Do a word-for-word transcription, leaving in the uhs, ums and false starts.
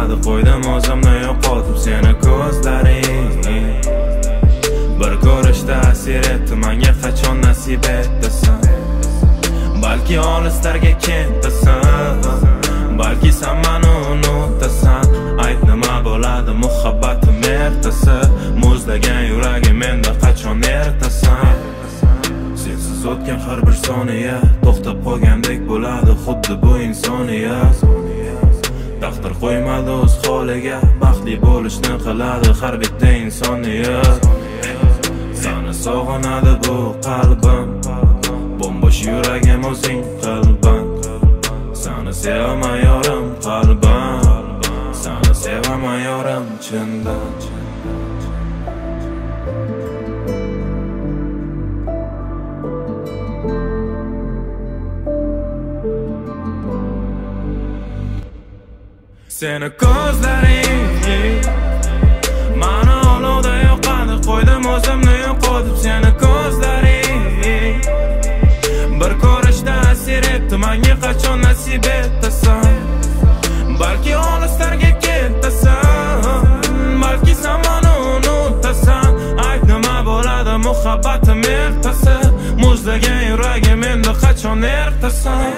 bo'ladi, qo'ydim o'zimni yo'qotib seni ko'zlaring. Bir ko'rishda asir etdi menga, qachon nasib etasan. Balki olislarga ketasan, balki sen meni unutasan. Ayt nima bo'ladi muhabbatim ertasi, muzlagan yuragim menda qachon ertasan. Sensiz o'tgan har bir soniya to'xtab qolgandek bo'ladi, xuddi bu insoniyat. Taqdir qo'ymadi o'z holiga, baxtli bo'lishni qiladi har bitta insoniyat. Seni sog'inadi bu qalbim, bombosh yuragim o'zing qalbim. Seni sevaman yorim qalbim, seni sevaman yorim chindan. Seni ko'zlaring mani olovda yoqadi, qo'ydim o'zimni yo'qotib seni ko'zlaring. Bir ko'rishda asir etdi menga, qachon nasib etasan. Balki olislarga ketasan, balki sen meni unutasan. Ayt nima bo'ladi muhabbatim ertasi, muzlagan yuragim endi qachon ertasan.